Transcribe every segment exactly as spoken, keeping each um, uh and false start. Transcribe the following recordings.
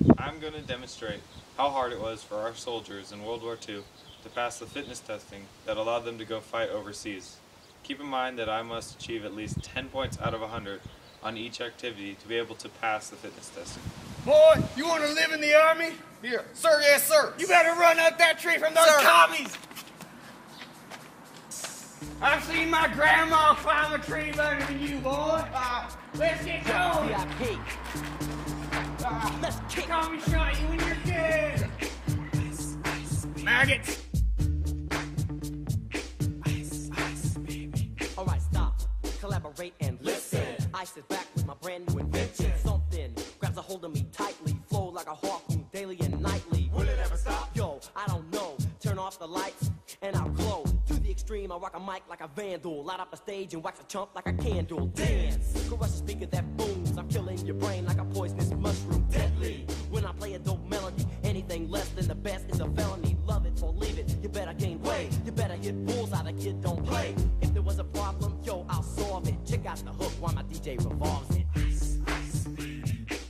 I'm going to demonstrate how hard it was for our soldiers in World War Two to pass the fitness testing that allowed them to go fight overseas. Keep in mind that I must achieve at least ten points out of one hundred on each activity to be able to pass the fitness testing. Boy, you want to live in the Army? Here. Sir, yes, sir. You better run up that tree from those Sir. commies! I've seen my grandma climb a tree better than you, boy. Uh, let's get going. V I P. Uh, Let's kick. Tommy shot you when you're dead. Maggots. Alright, stop, collaborate and listen. Ice is back with my brand new invention. Something grabs a hold of me tightly, flow like a harpoon daily and nightly. Will it ever stop? Yo, I don't know. Turn off the lights and I'll glow. To the extreme, I rock a mic like a vandal. Light up a stage and wax a chump like a candle. Dance, crush a speaker that booms. I'm killing your brain like a poisonous mushroom. Deadly. When I play a dope melody, anything less than the best is a felony. Love it or leave it. You better gain weight. You better hit bullseye. The kid don't play. If there was a problem, yo, I'll solve it. Check out the hook while my D J revolves it. Ice, ice, baby.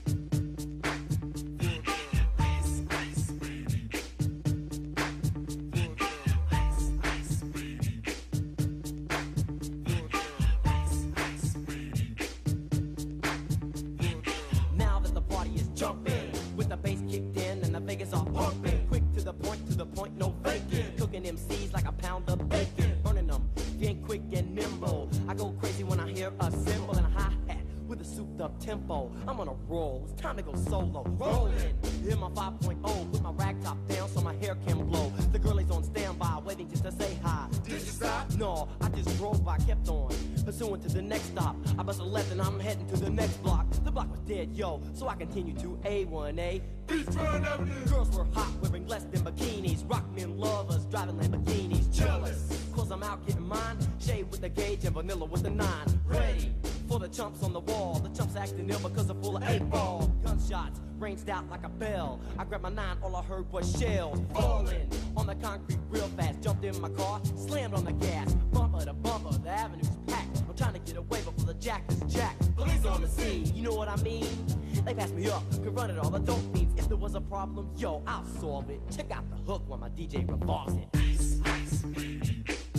Now that the party is jumping, with the bass kicked in and the Vegas are pumping, quick to the point, to the point, no faking. Cooking M Cs like a pound of bacon, burning them, being quick and nimble. I go crazy when I hear a cymbal and a hi-hat with a souped-up tempo. I'm on a roll, it's time to go solo. Rolling, hit my five point oh, put my rag top down so my hair can blow. The girl is on standby, waiting just to say hi. Did you stop? No, I just drove by, kept on, pursuing to the next stop. I bust a left and I'm heading to the next block. The block was dead, yo, so I continue to A one A. Beachfront Avenue. Girls were hot, wearing less than bikinis. Rock men lovers, driving Lamborghinis. Jealous, cause I'm out getting mine. Shade with the gauge and vanilla with the nine. Ready for the chumps on the wall. The chumps acting ill because they're full of eight ball. Gunshots ranged out like a bell. I grabbed my nine, all I heard was shells falling on the concrete real fast. Jumped in my car, slammed on the gas. Bumper to bumper, the avenue's packed. I'm trying to get away before the jack is jacked. Police on the scene, you know what I mean? They passed me up, could run it all, the dope means. If there was a problem, yo, I'll solve it. Check out the hook while my D J revolves it. Ice, ice, baby.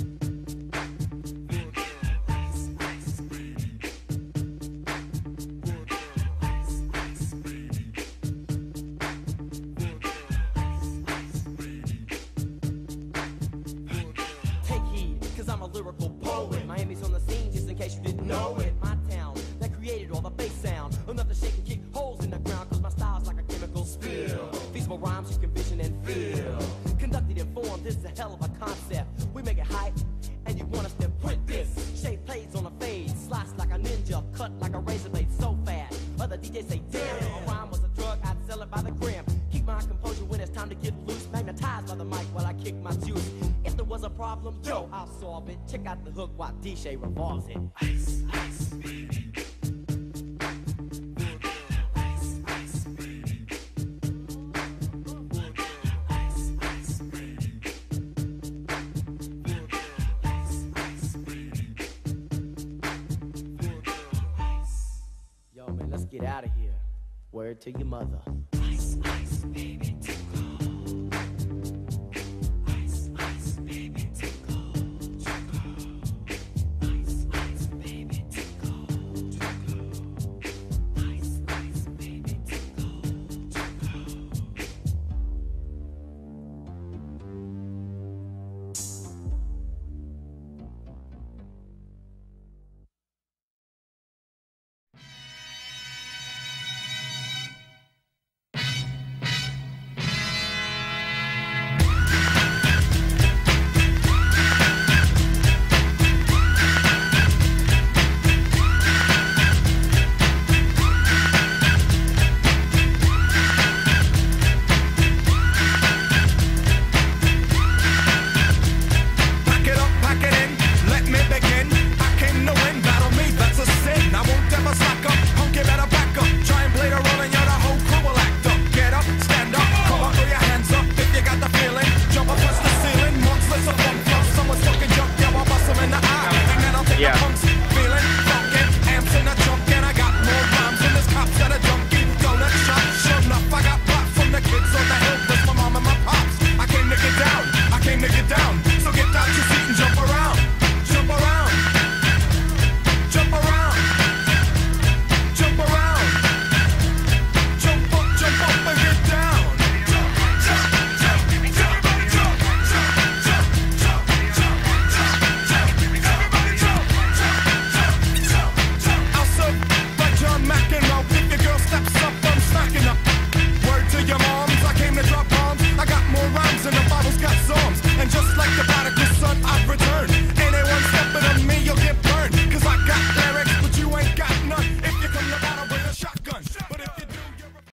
Take heed, cause I'm a lyrical poet. Miami's on the scene, just in case you didn't know it. My town, that created all the bass sound. Enough to shake and kick holes in the ground, cause my style's like a chemical spill. Feasible rhymes you can vision and feel. Conducted in form, this is a hell of a concept. We make it hype, and you want us to print this. Shape plays on a fade, slice like a ninja, cut like a razor blade so fast. Other D Js say, damn, if a rhyme was a drug, I'd sell it by the gram. Keep my composure when it's time to get loose. Magnetized by the mic while I kick my juice. If there was a problem, yo, I'll solve it. Check out the hook while D J revolves it. Ice, ice, baby. Yo, man, let's get out of here. Word to your mother. Ice, ice, baby.